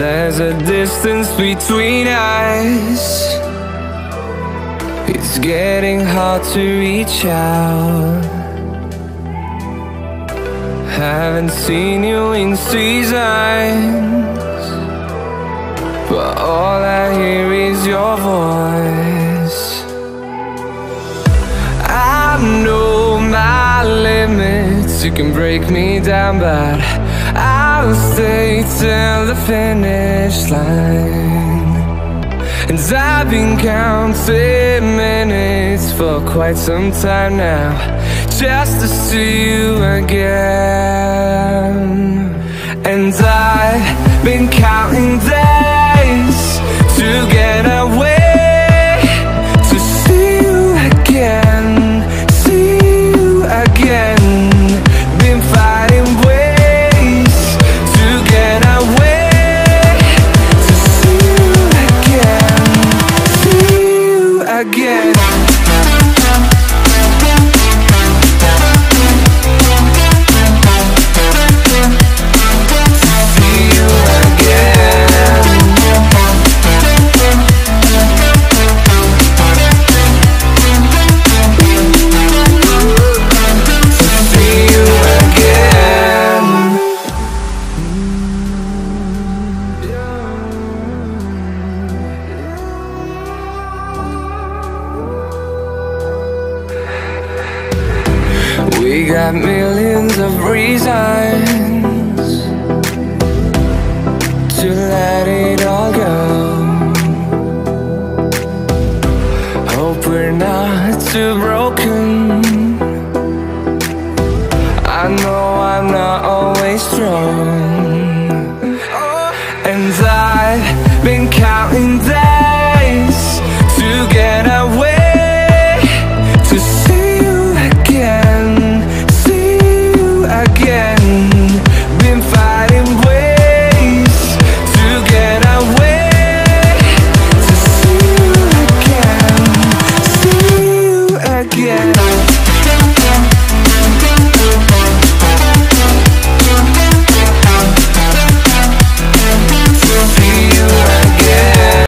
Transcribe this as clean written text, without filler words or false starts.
There's a distance between us. It's getting hard to reach out. Haven't seen you in seasons, but all I hear is your voice. I know my limits, you can break me down, but I'll stay till the finish line. And I've been counting minutes for quite some time now, just to see you again. And I've been counting days to get away, to see you again, see you again. Been fighting ways to get away, to see you again, see you again. We got millions of reasons to let it all go. Hope we're not too broken. I know I'm not always strong, and I've been counting days to get away, to see you again, see you again. Been fighting ways to get away, to see you again, see you again.